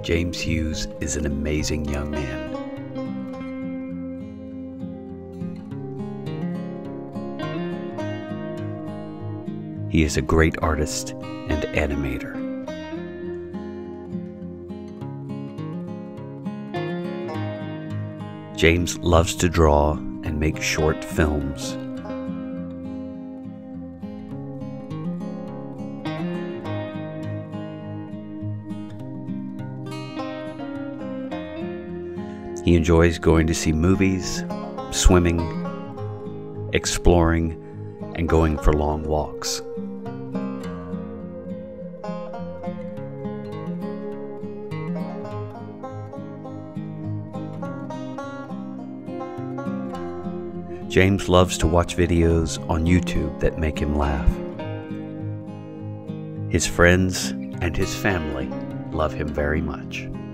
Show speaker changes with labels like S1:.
S1: James Hughes is an amazing young man. He is a great artist and animator. James loves to draw and make short films. He enjoys going to see movies, swimming, exploring, and going for long walks. James loves to watch videos on YouTube that make him laugh. His friends and his family love him very much.